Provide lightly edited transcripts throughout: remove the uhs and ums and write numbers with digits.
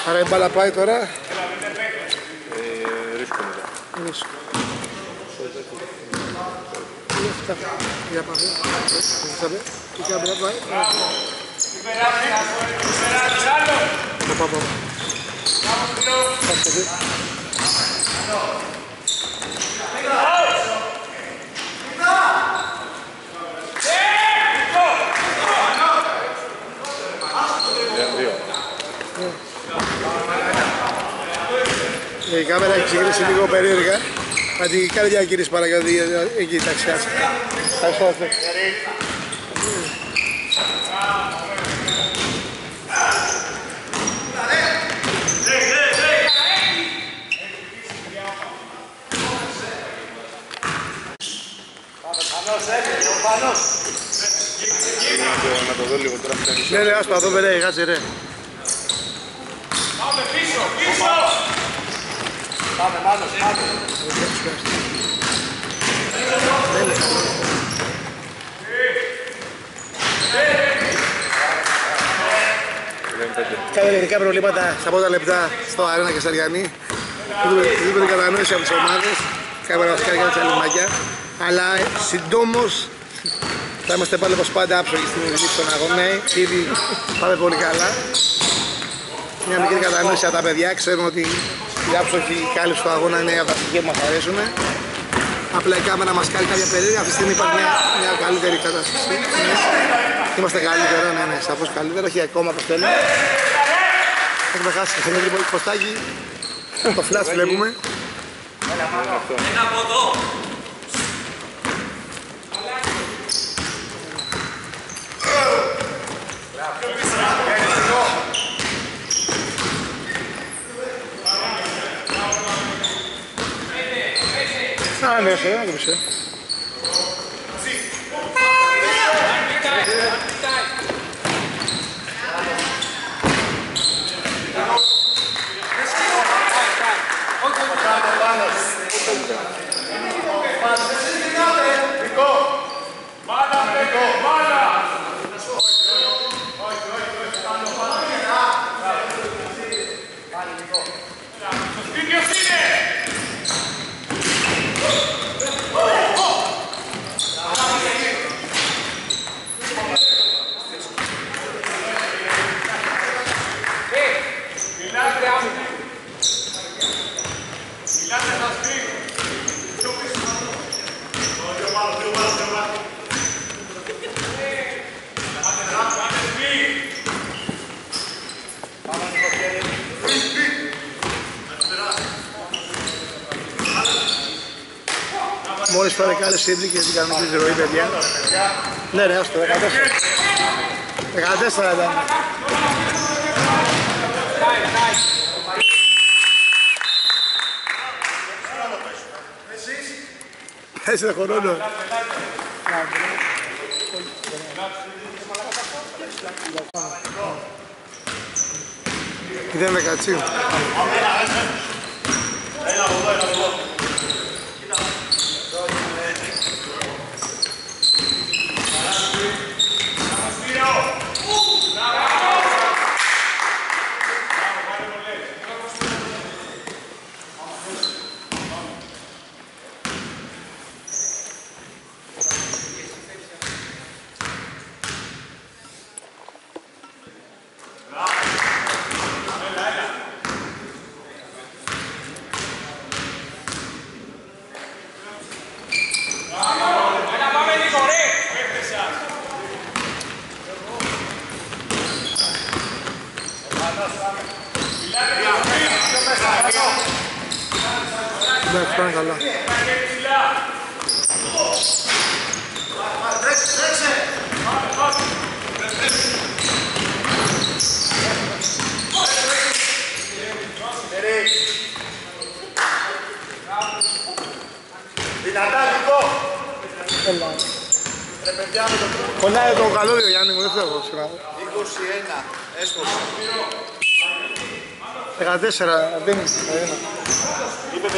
Άρα η μπάλα πάει τώρα. Ρίσκο μετά. Ρίσκο. Για πάμε. Τι κάμερα πάει. Πάμε. Η κάμερα έχει ξεκινήσει λίγο περίεργα. Θα την κάνει διακήρυξη παρακαλώ εκεί, εντάξει, άσε. Ευχαριστώ. Να το δω λίγο τώρα. Ναι, ας το δω, ρε, κάτσε ρε. Πάμε πίσω, πίσω! Πάμε, Μάνος, πάμε. Κάποια τεχνικά προβλήματα στα πρώτα λεπτά στο Αρένα Κεσαριανή. Δεν την κατανόηση από τις ομάδες. Κάμερα μας κάνει κάποια λιμάκια. Αλλά συντόμως θα είμαστε πάλι όπως πάντα άψογοι στην λήξη των αγώνα. Ήδη πάμε πολύ καλά. Μια μικρή κατανόηση από τα παιδιά. Ξέρουμε ότι η άψογη κάλυψη του αγώνα είναι από τα στοιχεία που μας αρέσουν. Απλά η κάμερα μας κάνει κάποια περίεργα. Αυτή τη στιγμή υπάρχει μια καλύτερη κατάσταση. Είμαστε καλύτερα, ναι, σαφώς καλύτερα. Όχι ακόμα όπως θέλουμε. Έχουμε χάσει σε ένα τρίπο ποστάκι. Το φλάσ βλέπουμε. Ένα από εδώ. Α, ναι, σε ένα το μισέ. Μόλις τώρα κάλεσε συνθήκες την κανονική ροή, παιδιά. Ναι, ναι, άστο, 14. 14 ήταν. Εσύ δεν χρόνο. Ήταν δεκατσίου. Εντάξει, πάνε καλά. Δυνατά, Νικό! Έλα. Κολλάει το καλώδιο, Γιάννη μου, δεν φεύγω σήμερα. 21, έσκωσε. 14, δεν είναι. Είπε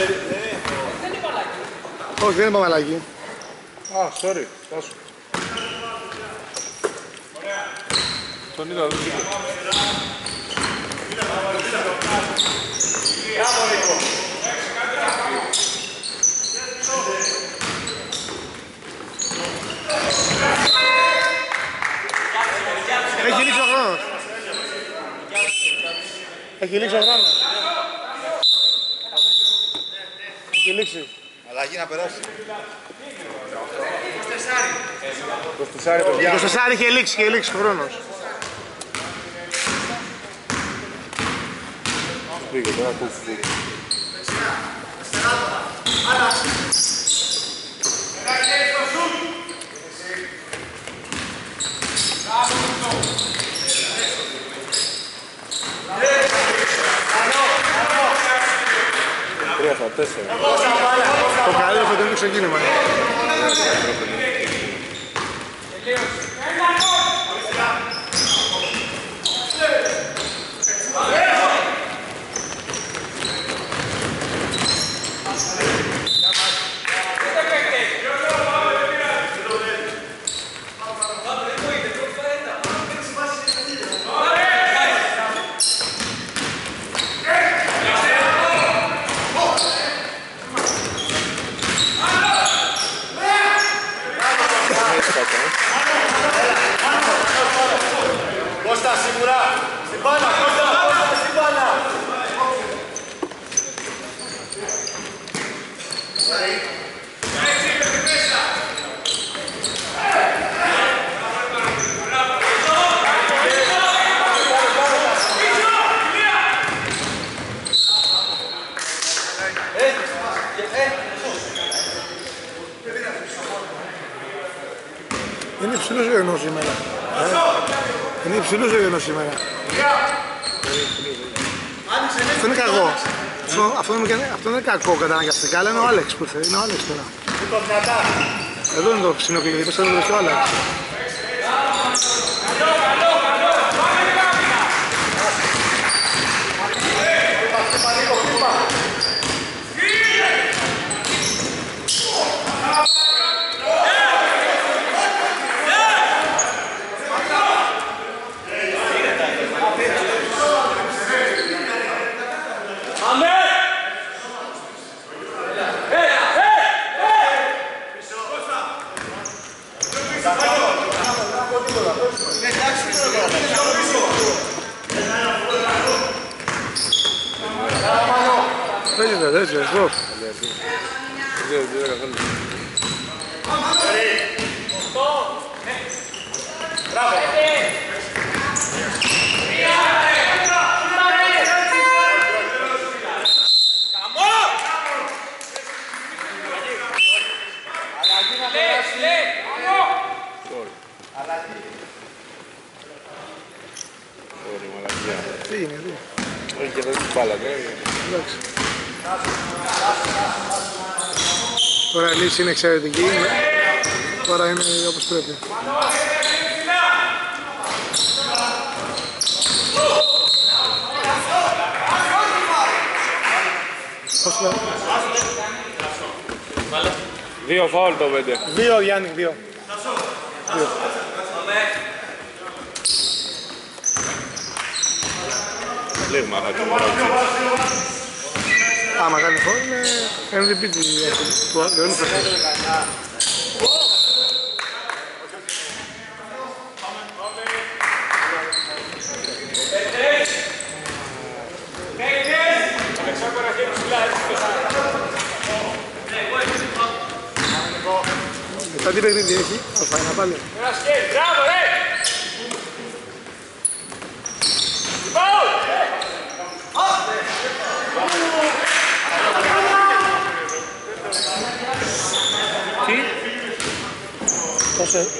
Όχι, δεν είπαμε αλλαγή. Α, sorry, στάσου. Τον είδα, δεν Έχει λήξει ο χρόνος. Έχει λήξει ο χρόνος. Έχει λήξει. Αλλαγή να περάσει. 24 παιδιά. 24 είχε λήξει ο χρόνος. Πήγε τώρα κουφού. Τρία στα 4. Το καλύτερο φετινό ξεκίνημα. Κώστα σίγουρα. Στην μπάλα, Κώστα, στην μπάλα. Είναι υψηλός ο Ιωνός σήμερα. Είναι υψηλός ο Ιωνός σήμερα. Αυτό είναι κακό. Αυτό είναι κακό καταναγκαστικά, αλλά είναι ο Άλεξ που ήρθε. Είναι ο Άλεξ τώρα. Εδώ είναι το σημείο κλειδί, πες εδώ και ο Άλεξ. Έτσι, εδώ. Τι είναι, τι. Όχι και δεν την μπάλα, Εντάξει. Τώρα η λύση είναι εξαιρετική, τώρα είναι όπως πρέπει. Δύο φάουλ το 5. Δύο Γιάννη, δύο. Πλήγμα θα το μωράκι. Άμα κάνει φάουλ είναι MVP του Ιωνίου Φραστής. Μετά τι παιχνίδι έχει, θα φάει να πάλι. Τι? Πόσο?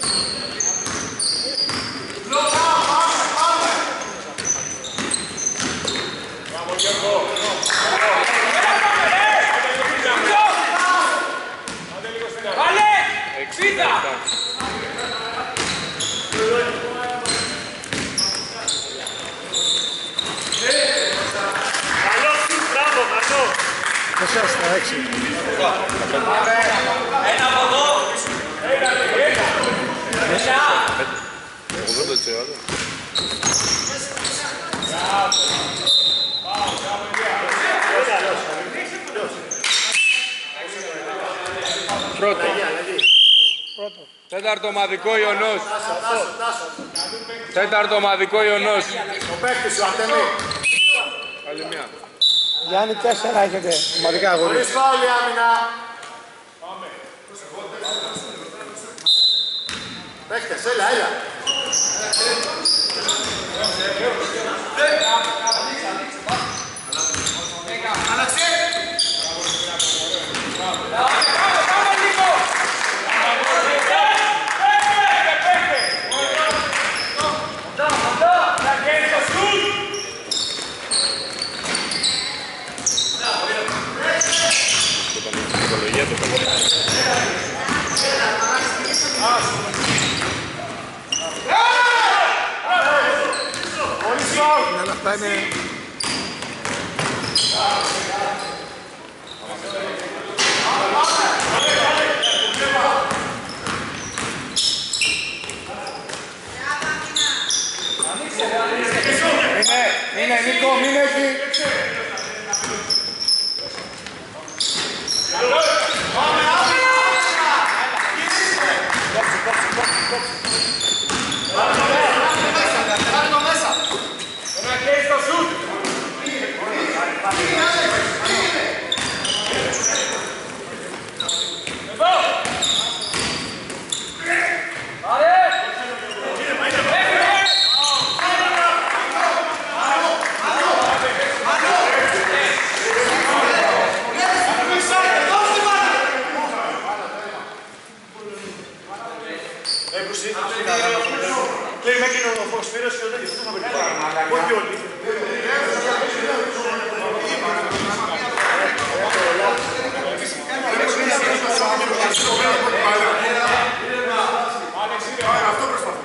Πόσα στα 6. Ένα από εδώ. 80%. Τέταρτο ομαδικό Ιωνός. Τέταρτο ομαδικό Ιωνός. Ο παίκτης σου, Αρτέμι. Άλλη μια. Γιάννη, 4 έχετε ομαδικά αγώνες. Χωρίς φάουλ η άμυνα. Παίκτες, έλα, έλα. Αλλά αυτά είναι... Μείνε, Νίκο, μείνε εκεί. Λέει με εκείνο ο Φωσφύρος και ο τέτοιος θα με πάρει. Όχι όλοι. Αυτό προσπαθούμε.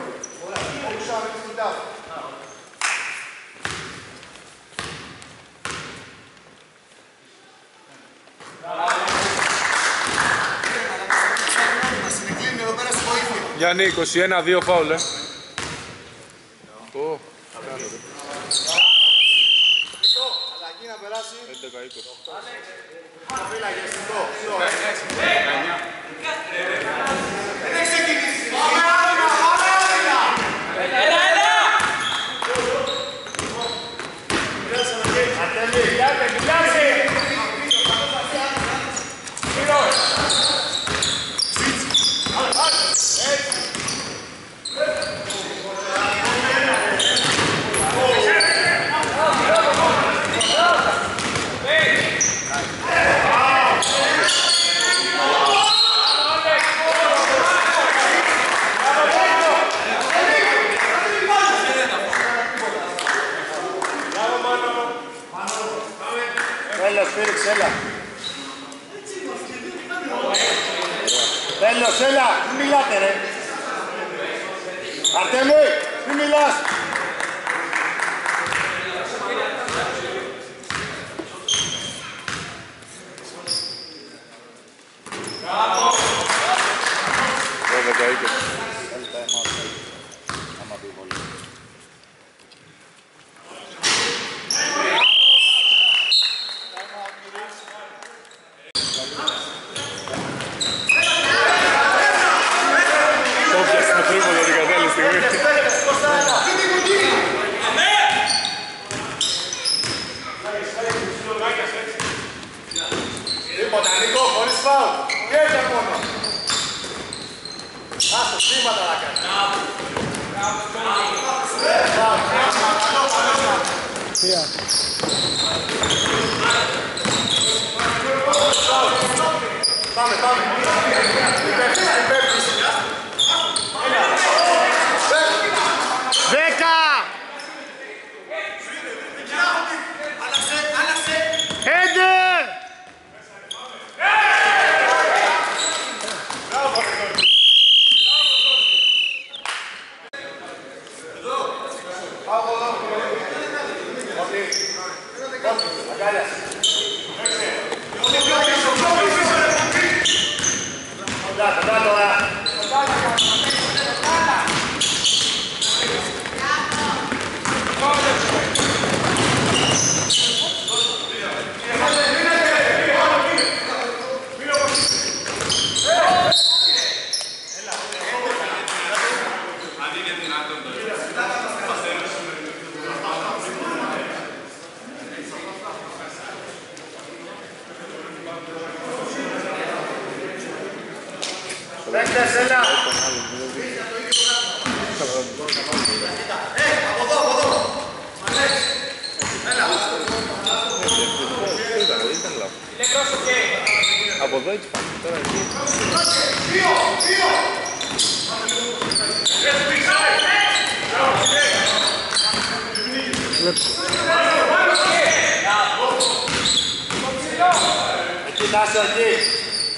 Γιάννη, 21-2 φάουλ, ε. Αλλαγή να περάσει. 11-20. Φύλαγες, Νικό. Τέλος, Φίριξ, έλα. Τέλος, έλα. Μην μιλάτε, ρε. Αρτέμι, μην μιλάς. Τίποτα, Νικό, χωρίς φάουλ. Κέρδια μόνο. Άσο, σήματα να κάνει. Πάμε, πάμε. Την πέφτεις. 10. έτσι πάμε. Τώρα εκεί. Εκεί Τάσο, εκεί.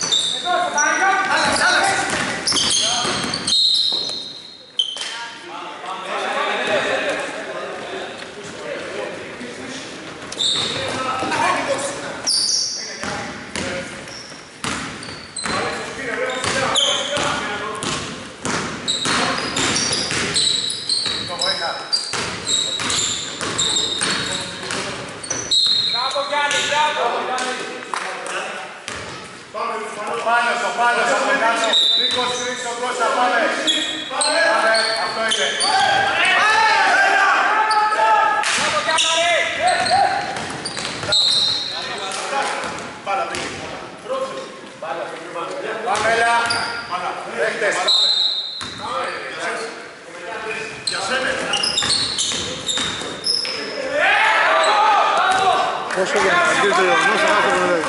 Πάνω, στο πάνω, από κάτω. Νίκος, ρίξω μπροστά, πάμε. Πάμε, αυτό είναι. Πάμε, έλα. Έχτες. Για σένα. Πόσο για να αγγίζει το γεγονός, θα μάθω το λέει.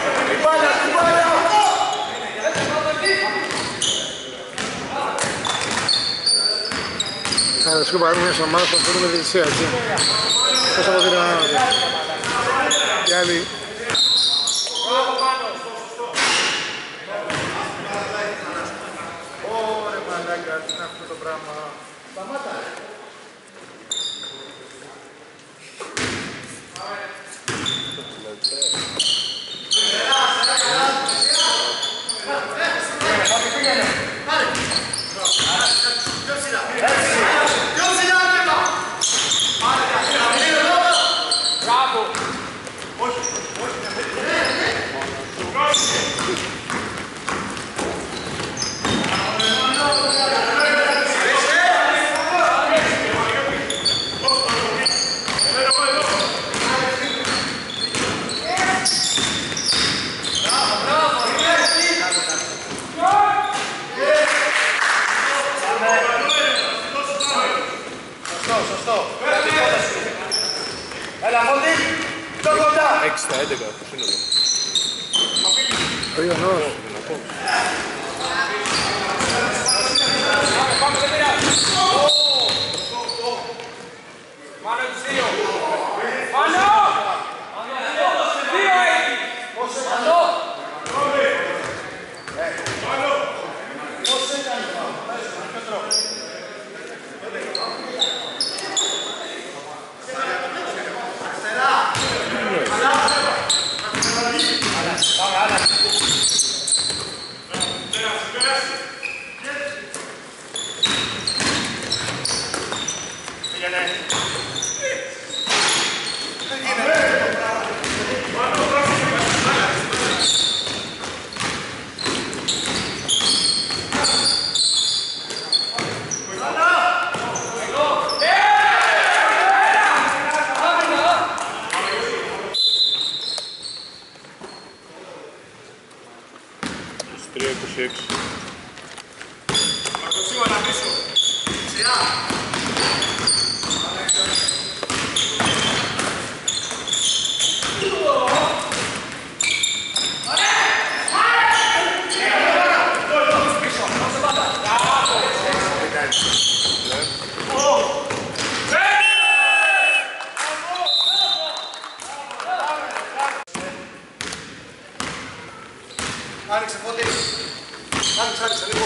Ευχαριστώ παράδειγμα μιας ομάδας που ασχολούνται με διαιτησία, έτσι. Πώς από την ανάγκη. Και άλλοι. Ωραία μαλάκα, τι είναι αυτό το πράγμα. Σταμάτα. Έλα, Μόντι, το κοντά. 6-11 το σύνολο. Το γεγονός. Πάμε, δεν πειράζει. Πάνω τους δύο. Πάνω! Δύο έχει. Πώς έκανε. Πώς έκανε. Άνοιξε φώτη. Άνοιξε λίγο.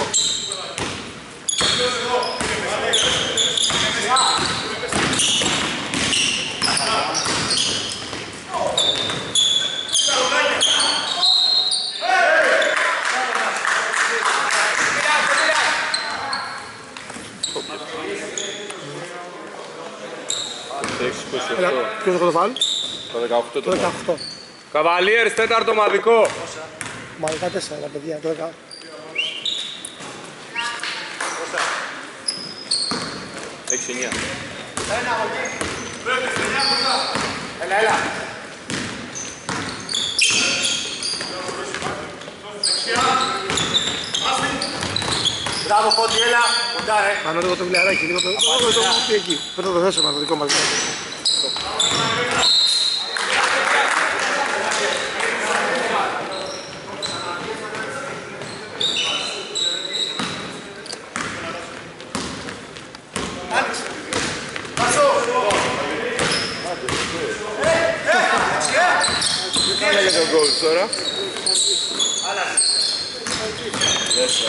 Ποιος θα το βάλει? Το 18 το 18. Καβαλίερς, τέταρτο μαδικό. Μαδικά 4, παιδιά, το 10. Έχεις 9. Έλα, έλα. Μπράβο, Φώτη, έλα. Κοντά, ρε. Πάνω λίγο το βιβλιαράκι, λίγο το εκεί. Πρέπει να το θέσουμε το δικό μας. πόσους τώρα? Δες,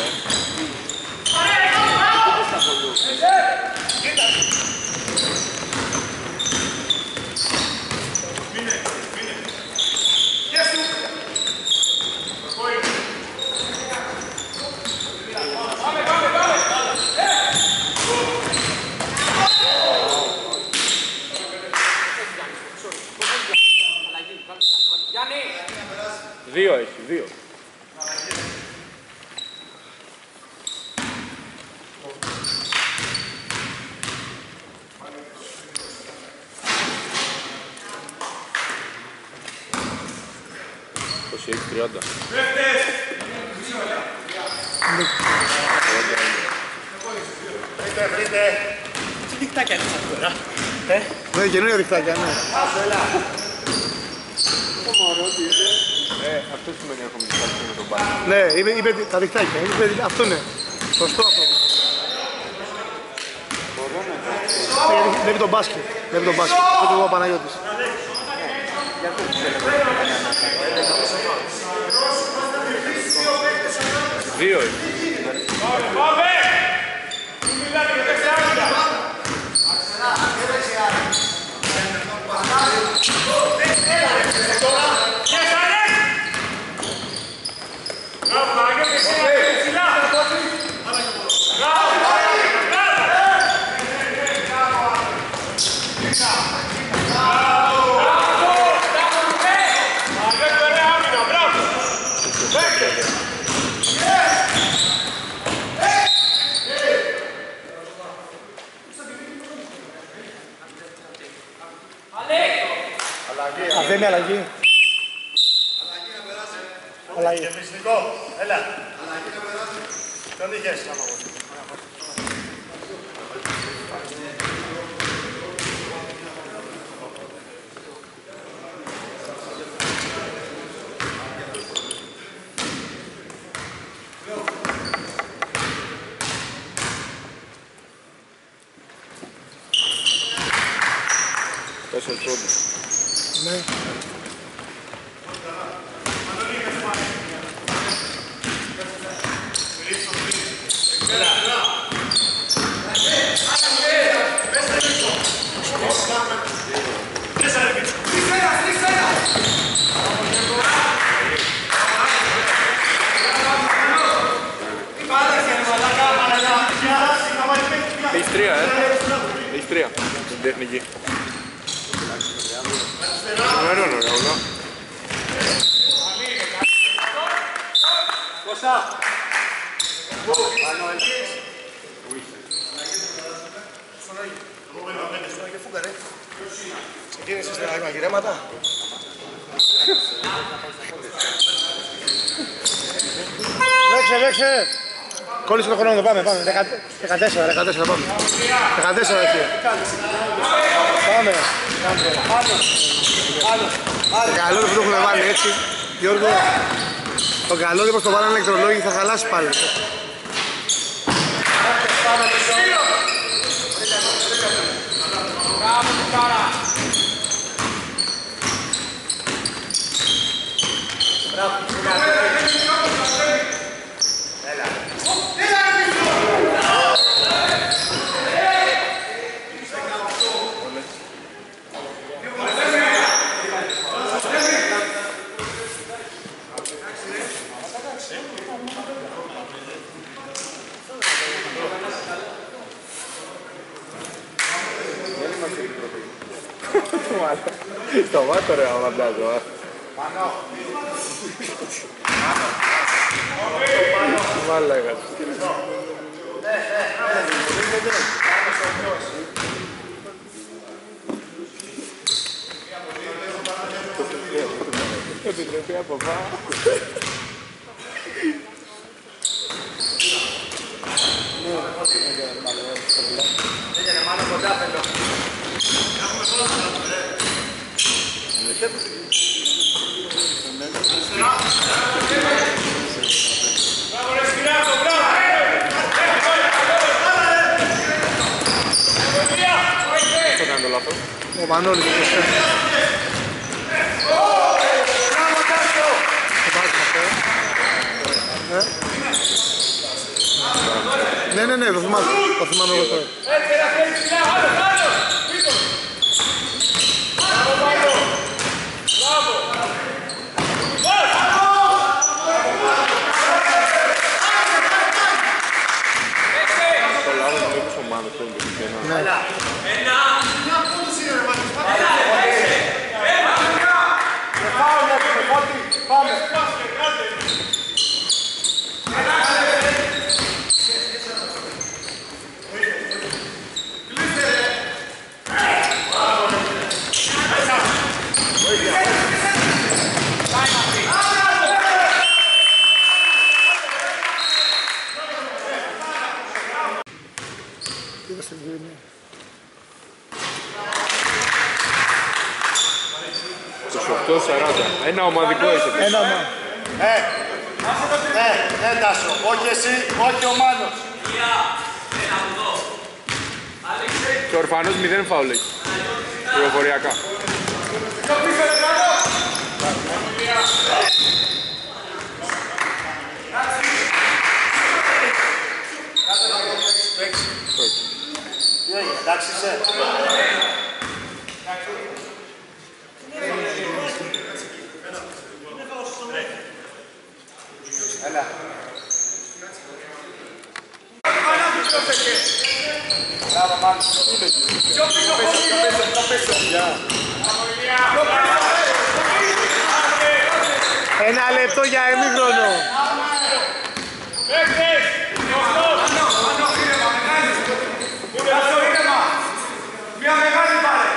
Δύο έχει, δύο. Πώς έχει 30. Τι δικτάκια είναι αυτά τώρα. Ναι, καινούργια δικτάκια, ναι. Αυτό σημαίνει έχουμε δικτάκια με τον μπάσκετ. Ναι, είπε τα δικτάκια, αυτό είναι. Σωστό αυτό. Βλέπει τον μπάσκετ, αυτό το είπε ο Παναγιώτης. Δύο είναι. Πάμε! Μην μιλάτε για δεξιά άμυνα. Δεν είναι αλλαγή. Αλλαγή. Έλα. Τον είχες. Τέσσερις πόντους. Ναι. Έχεις τρία, Έχεις τρία. Την τεχνική. Ωραίο, ωραίο. Κώστα. Ξεκίνησες τα μαγειρέματα. Λέξε. Κόλλησε το χρόνο, πάμε. 14 πάμε. 14 έτσι. Πάμε. Το καλώδιο που το έχουμε βάλει έτσι, Γιώργο, το καλώδιο πως το βάλανε ηλεκτρολόγοι θα χαλάσει πάλι. Σταμάτα ρε αμαντάζω. Μάλακας. Επιτροπή από πάνω. Έγινε μάλλον κοντά θέλω. Μπράβο ρε Σπυράκο, μπράβο! Αυτό κάνει το λάθος. Ο Μανώλης. Μπράβο Τάσο! Ναι, το θυμάμαι. Το θυμάμαι εγώ τώρα. Έτσι, ένα χέρι ψηλά, άλλο, πίσω. Μπράβο, Παύλο. Μπράβο. Στο λάβο να βλέπεις ο Μάνος το είναι. Πάμε. Το 8-40. Ένα ομαδικό είσαι. Ένα ομαδικό. Ναι, Τάσο. Όχι εσύ, όχι ο Μάνος. Και ο Ορφανός 0 φάουλ έχει. Πληροφοριακά. Εντάξει είσαι. Έλα. Μπράβο, Μάνο. Ένα λεπτό για ημίχρονο. Μια μεγάλη πάρε.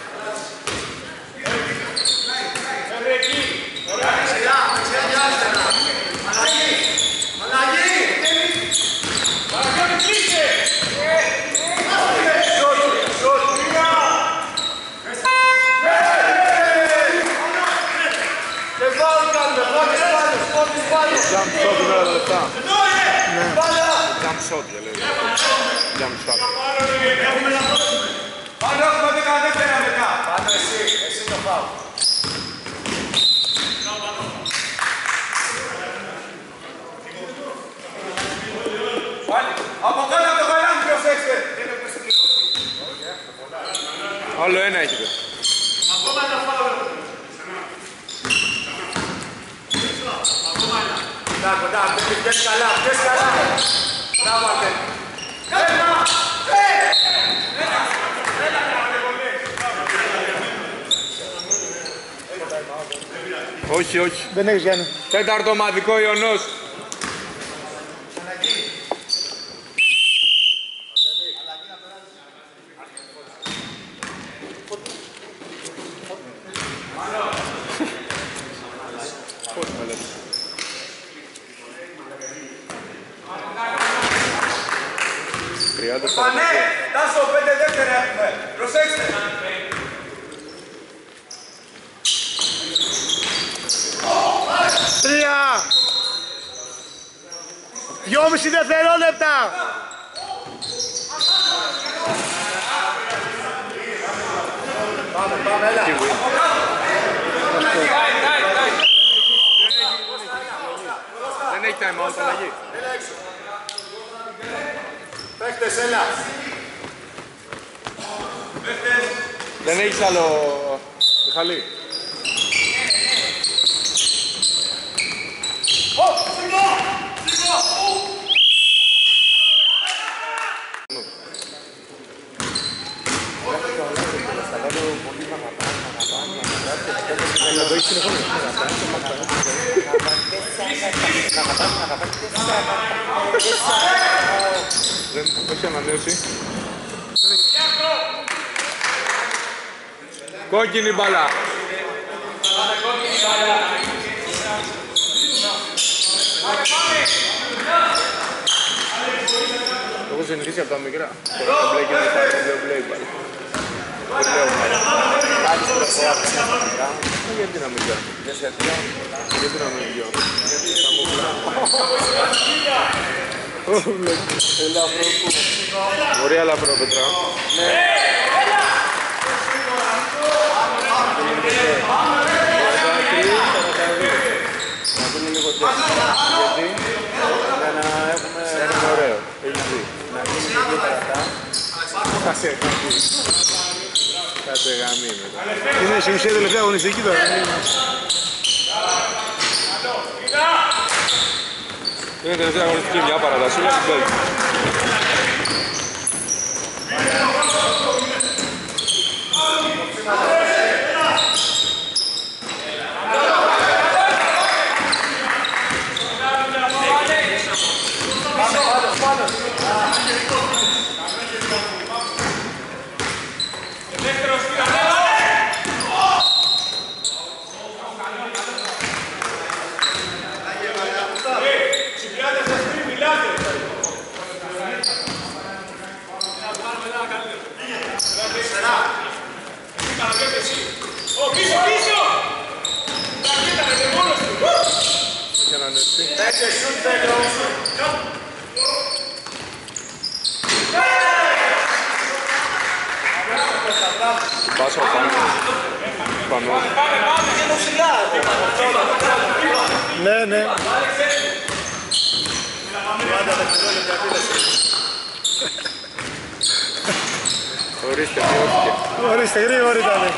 Jump shot είναι όλα τα λεπτά. Jump shot λέει. Jump shot. Πάνω έχουμε 14 μετά. Πάνω εσύ το φάω. Από κάτω από το καλάμι προσέξτε. Άλλο ένα έχετε. Ακόμα ένα φάουλ. Κοντά, πιες καλά, πιες καλά. Μπράβο, Αρτέμ. Όχι, όχι. Δεν έχεις Γιάννη. Τέταρτο ομαδικό Ιωνός. Πώς με λέτε. Πανέ, Τάσο, 5 δεύτερα έχουμε. Προσέξτε. Τρία. 2,5 δευτερόλεπτα. Πάμε, έλα. Δεν έχει time out, αλλαγή. Παίχτες, έλα. Δεν έχεις άλλο Μιχαλή. Δεν έχει ανανέωση. Κόκκινη μπάλα. Έχω συνηθίσει από τα μικρά. Τώρα το μπλε και είναι πάρα πολύ μπλε η μπάλα. Δεν λέω μπάλα. Γιατί να μην κάνω. Γιατί να μην κάνω. Θα μου πλάω. Ωραία λαφρόπετρα. Να δούμε λίγο γιατί για να έχουμε... Είναι ωραίο, έχει δει. Κάτσε γαμί μετά. Είναι στην ουσία τελευταία αγωνιστική τώρα. Είναι τελευταία αγωνιστική, μια παρατασούλα την πέλη. Πάσο πάνω. Ναι, ναι. Ορίστε, μειώθηκε. Ορίστε, γρήγορη ήταν.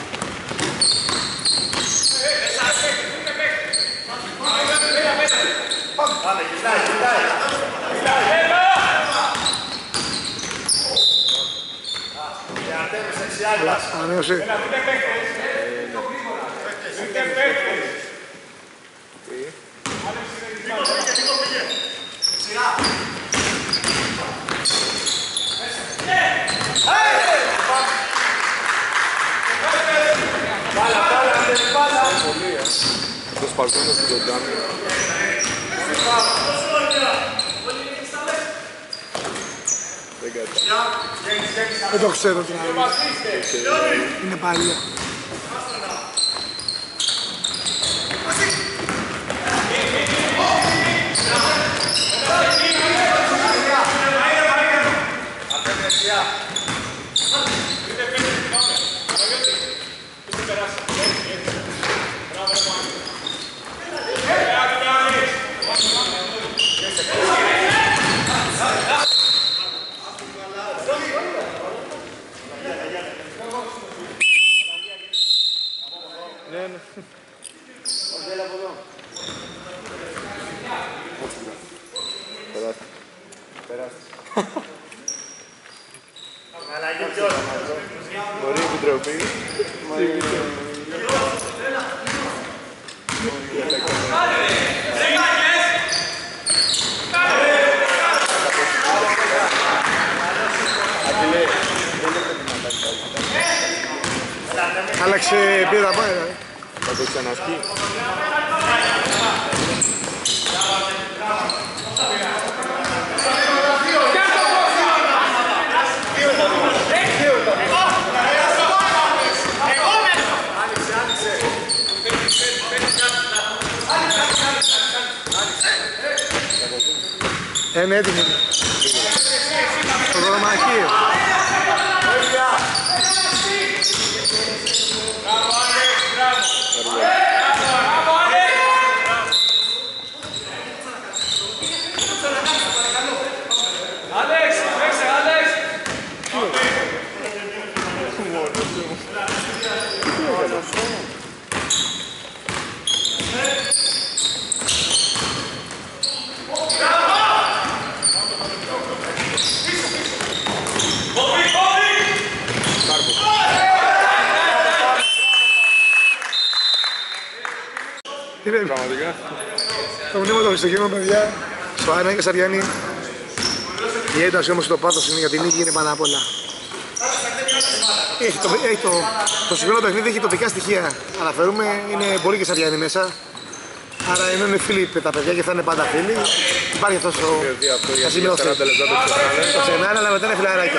Ανέωσε. Το σπασμένο που τον κάνει. Δεν κατάλαβα. Δεν το ξέρω τι να είναι παλιά. Μπορεί η επιτροπή. Άλλαξε πίδα πάει. Θα το ξανασκεί. Είναι έτοιμη. Το δρομαχείο. Πραγματικά. Το μνήμα των Χριστουγέννων, παιδιά, στο Άρινα και Σαριανή. Η ένταση όμως στο πάθος είναι για την νίκη είναι πάνω απ' όλα. Το συγκεκριμένο παιχνίδι έχει τοπικά στοιχεία. Αναφέρουμε, είναι πολύ και Σαριανή μέσα. Άρα είναι φίλοι τα παιδιά και θα είναι πάντα φίλοι. Υπάρχει αυτός ο ασημειώθης. Το ξενάνε, αλλά μετά είναι φιλαράκια.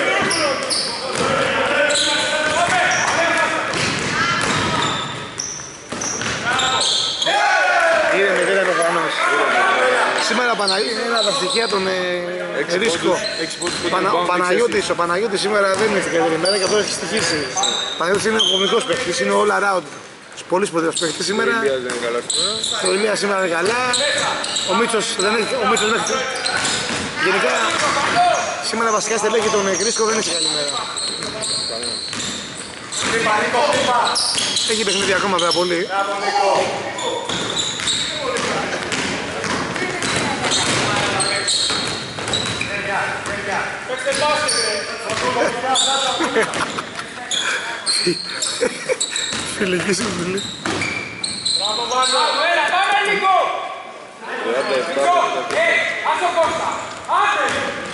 Είναι προφανώς. Σήμερα είναι ένα από τα στοιχεία των ρίσκο. Ο Παναγιώτης σήμερα δεν είναι στην καλύτερη μέρα και αυτό έχει στοιχήσει. Ο Παναγιώτης είναι ο κομικός παίκτης, είναι all around. Πολύ σπουδαίος παίκτης σήμερα. Ο Ηλίας σήμερα είναι καλά. Ο Μίτσος δεν έχει. Γενικά Σήμερα βασικά στελέχη τον Κρίσκο δεν έχει καλή μέρα. Έχει παιχνίδι ακόμα βέβαια πολύ. Φιλική σου δουλή. Έλα, πάμε Νίκο! Άσο Κώστα! Άντε!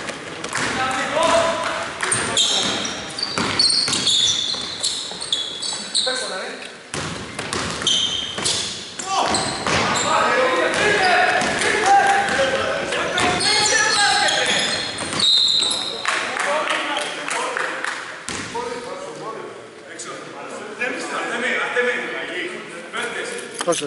Πόσο.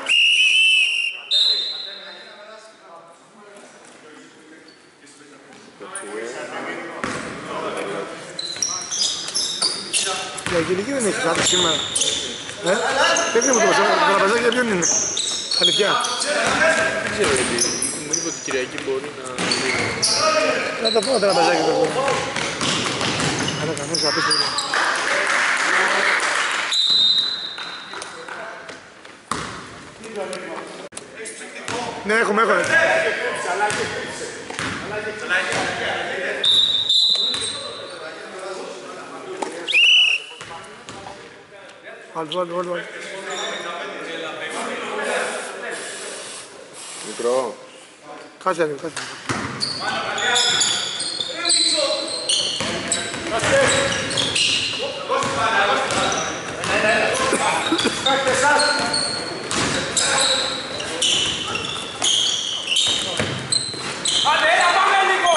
Η Αγγελική δεν έχει κάτι σήμερα. Πέφτει μου το τραπεζάκι ποιον είναι. Αλήθεια. Δεν ξέρω γιατί. Μου είπε ότι η Κυριακή μπορεί να... Να το πω το τραπεζάκι το πω. Αλλά καθώς απίστευτο. Ναι, έχουμε. Βάλ. Μικρό. Κάτσε. Άντε, έλα, πάμε Νίκο!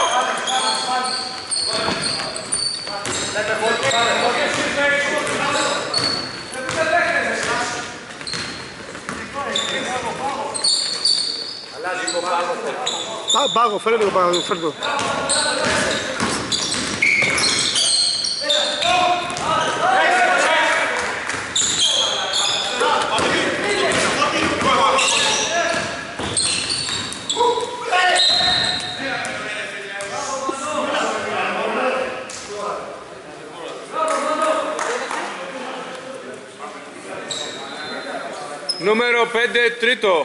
Πάγο, φέρε λίγο πάνω, φέρε το. Νούμερο 5, τρίτο.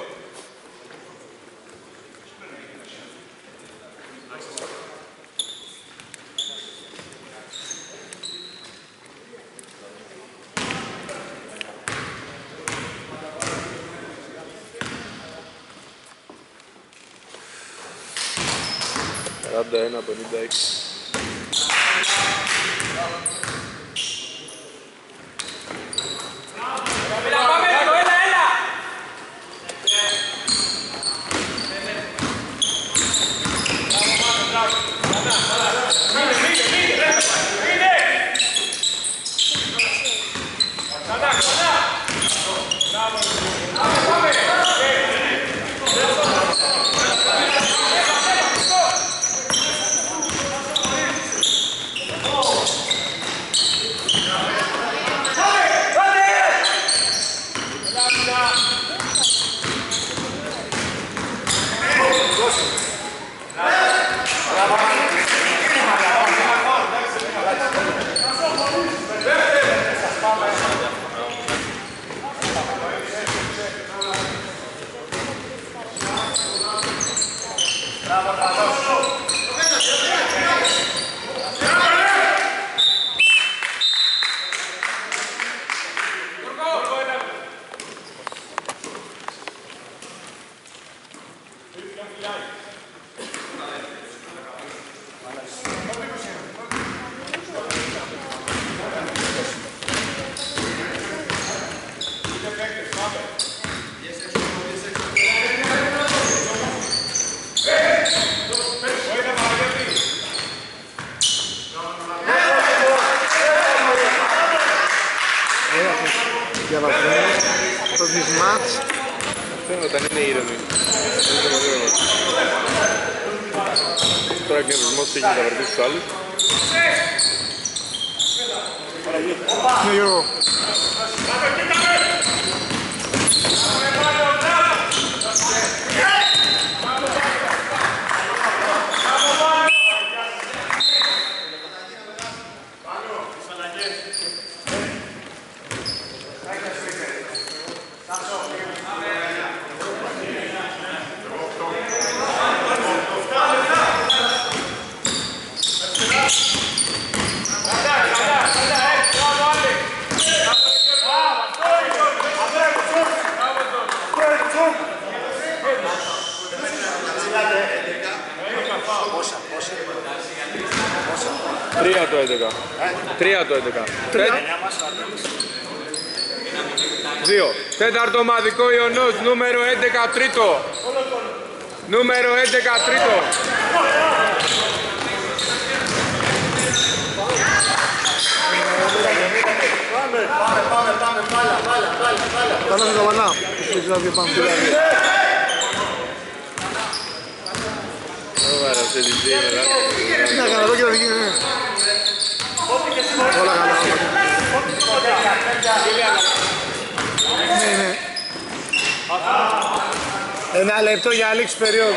Ένα 56. Το δυσμάτς. Θέλω όταν είναι ήρεμοι. Τώρα και ο ρυθμός έχει μεταβερθεί στους άλλους. Ναι, Γιώργο. 11. 3 το 11. 2. Τέταρτο ομαδικό Ιωνός, νούμερο 11 τρίτο. Νούμερο 11 τρίτο. Πάμε, πάλα. Καλά θα τα βαλά. Τι να κάνω εδώ και να γίνει, ναι. Όλα καλά. Ναι. Ένα λεπτό για λήξη περίοδου.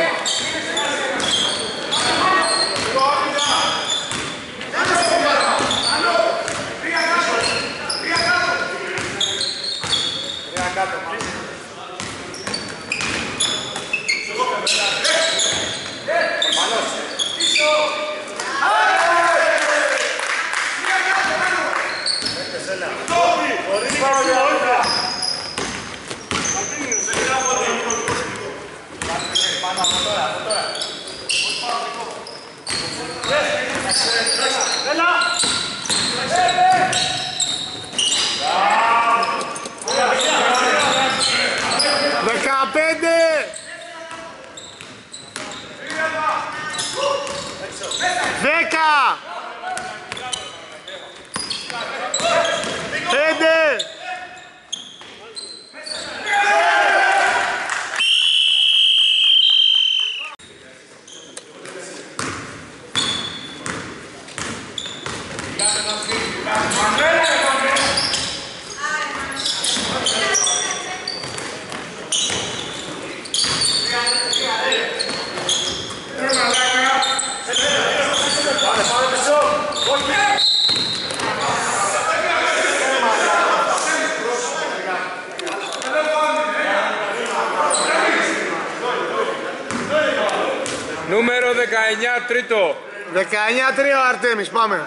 Νούμερο 19 τρίτο. 19-3 ο Αρτέμις, πάμε.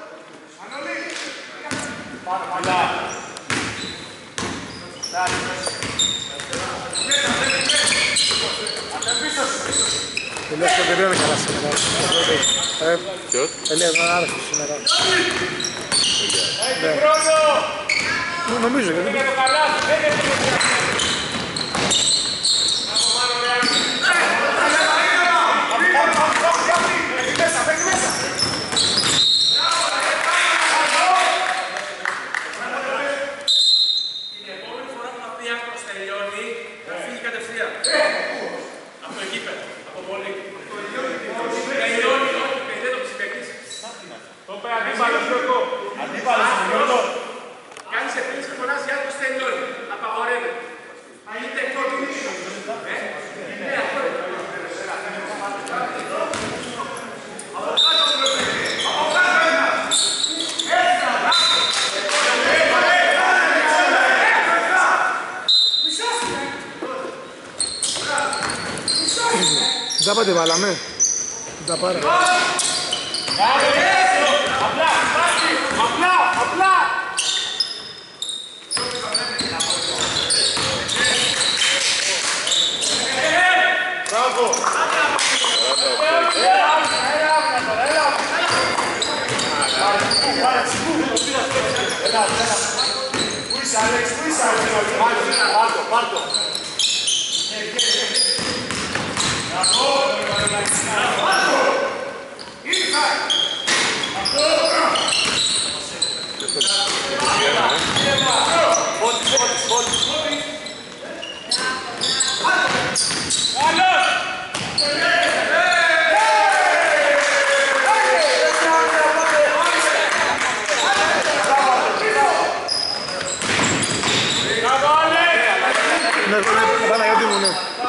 Τελειώς και δεν είναι καλά σήμερα. Ποιος? Τελειώς, είναι άρρωστος σήμερα. Νομίζω γιατί. Κάνεις επίλυση και φωνάζει για το τελειώνει. Απαγορεύεται. Είτε κόκκινη. Δεν πάτε βάλαμε. Δεν τα πάρε. Απλά! Μπράβο! Πού είσαι Άλεξ, πάρτο. Παναγιώτη μου, ναι.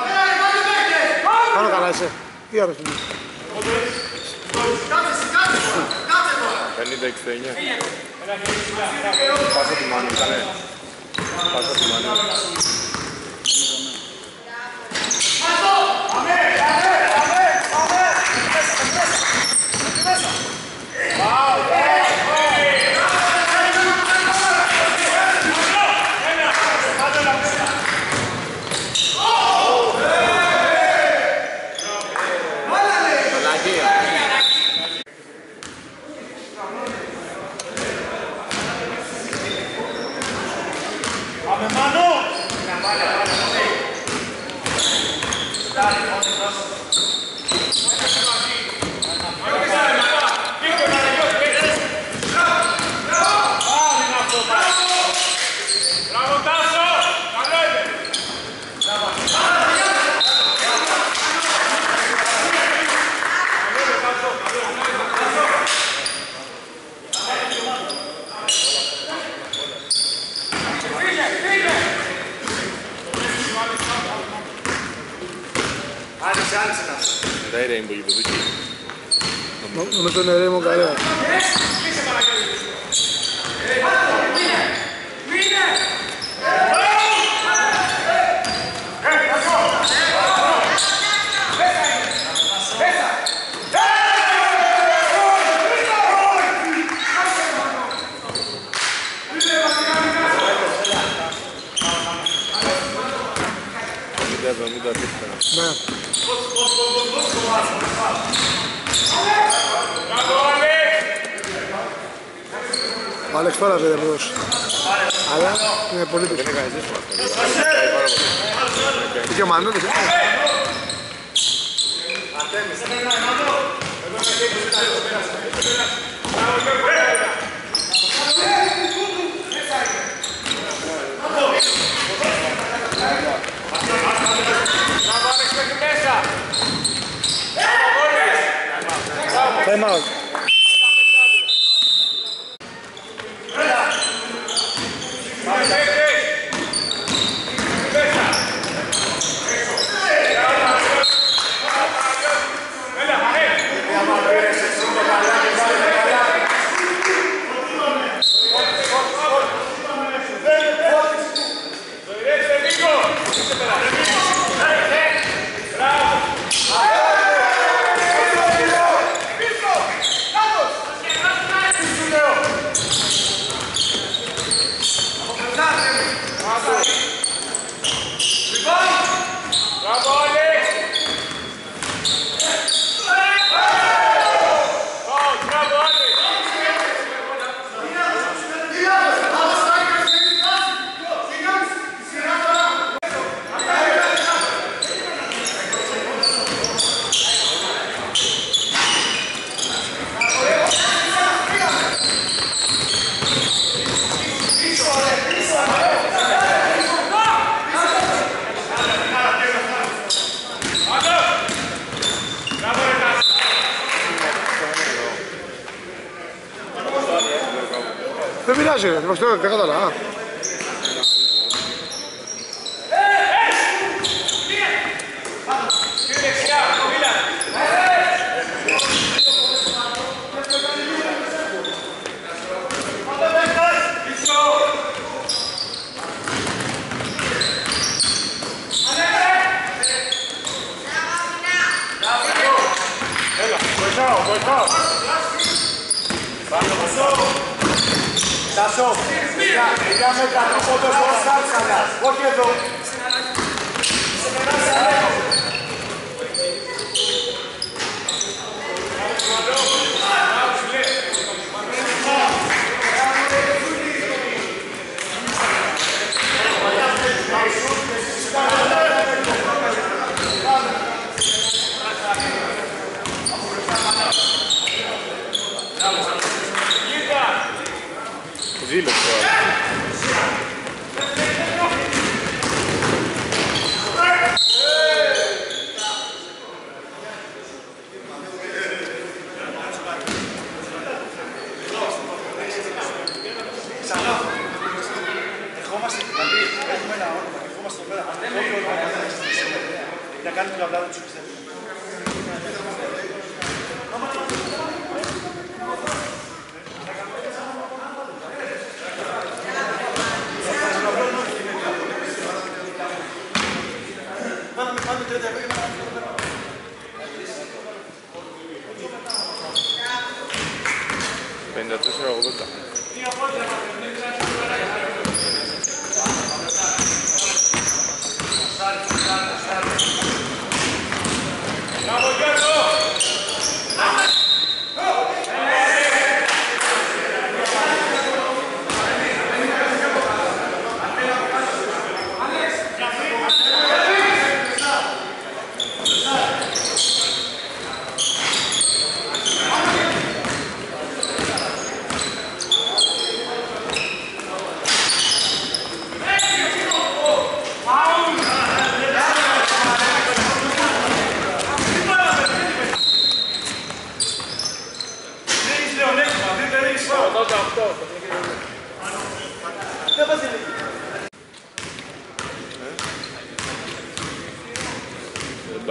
Πάνω καλά είσαι. Τι άρρωστο είναι. 50-69. Πάσα του Μάνου, ήτανε. Πάσα του Μάνου. Μετά η Rainbow Λιβαδική. Με τον ερήμο καλά. Ναι. Ο Άλεξ τώρα δεν έδωσε. Αλλά είναι πολύ δύσκολο. Δεν έκανε δύσκολο αυτό. Και ο Μανώλης. Time out. Δεν πειράζει ρε, δεν κατάλαβα. Τάσο, για μέτρα το πόδο στο σάρτσαλα, όχι εδώ. Ζήλος τώρα. Ερχόμαστε, δηλαδή έχουμε ένα όνομα, ερχόμαστε εδώ πέρα, όχι όνομα, να κάνουμε την αυλάδα τους πιστεύω.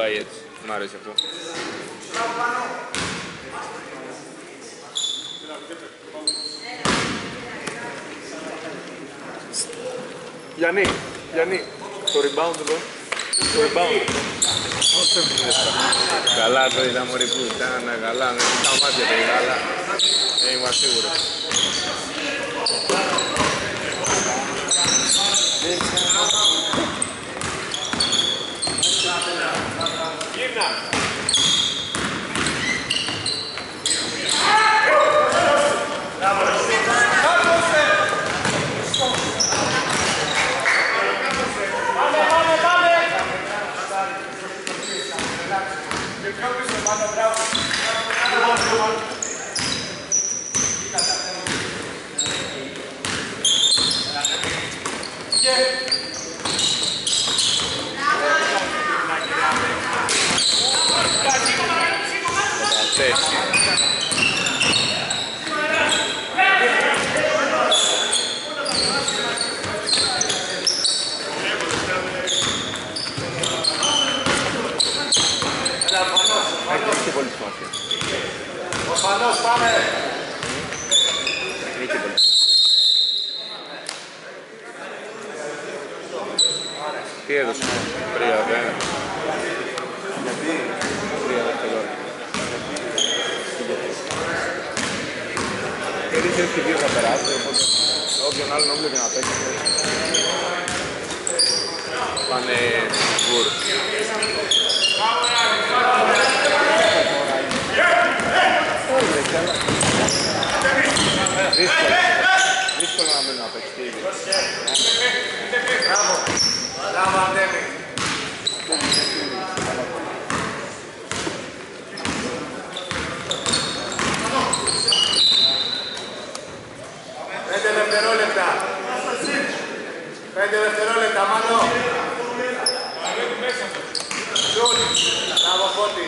πάει έτσι. Μ' αρέσει αυτό. Γιάννη, το rebound εδώ. Το rebound. Καλά το είδα μωρί που ήταν, καλά, με τα μάτια το είδα, αλλά δεν είμαι σίγουρος. Πανός, πάμε! Τι έδωσε, 3-1. Γιατί? 3-1. Γιατί ξέρεις και δύο θα περάσει, οπότε όποιον άλλον όβλεπε να παίξει. Πάνε γκουρ. Δύσκολο να μένει να παίξει. Μπράβο, Αντέμι. Πέντε δευτερόλεπτα. 5 δευτερόλεπτα, Μάνο. Σουτ. Μπράβο, Φώτη.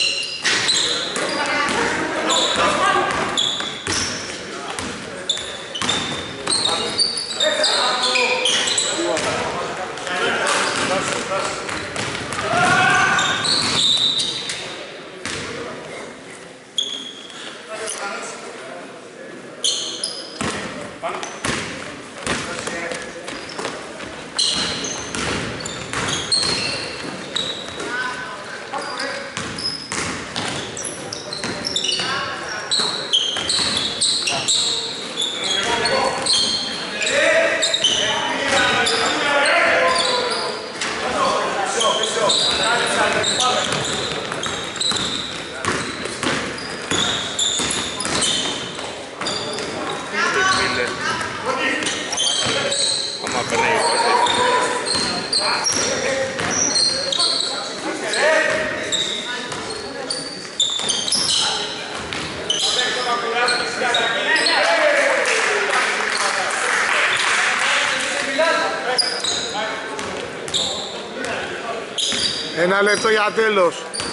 Ένα λεπτό για τέλος.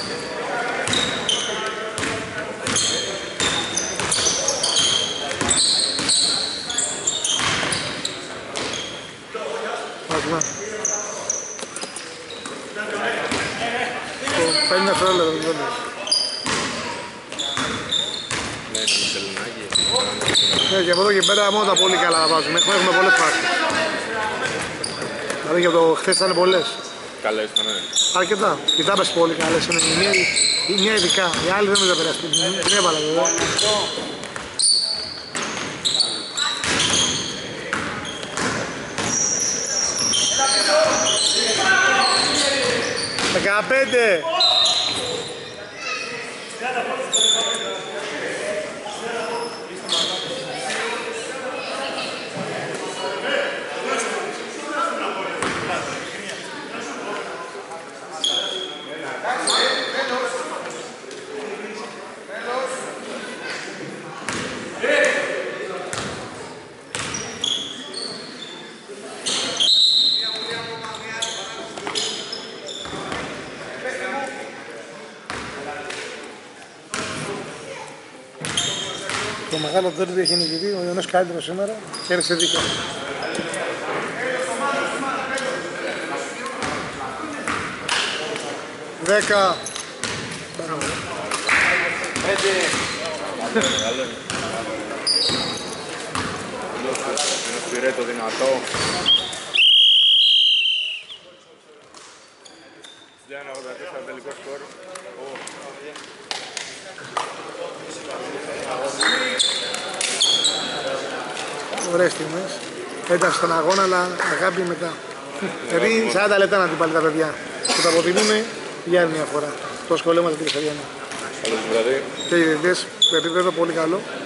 Πάσμα. 5 δευτερόλεπτα. Ναι, και από εδώ και πέρα μόνο τα πολύ καλά βάζουμε. Έχουμε πολλές φάσεις. Δηλαδή και το χθες ήταν πολλές. Καλές ήταν, ναι. Αρκετά. Οι τάπες πολύ καλές είναι. Η μία ειδικά. Οι άλλοι δεν με περάσει. Την έβαλα βέβαια. 15. Το μεγάλο τέρμπι έχει νικηθεί, ο Ιωνός καλύτερο σήμερα και έρθει δίκαιο. 10. Ένα σπιρέτο δυνατό. Για ένα 84 τελικό σκορ. Ωραίες στιγμές. Ένταση στον αγώνα, αλλά αγάπη μετά. Γιατί 40 λεπτά να την πάλι τα παιδιά. Που τα αποτιμούν για άλλη μια φορά. Το σχολείο μας την Κεσαριανή. Καλώς δηλαδή. Και οι διαιτητές, το επίπεδο πολύ καλό.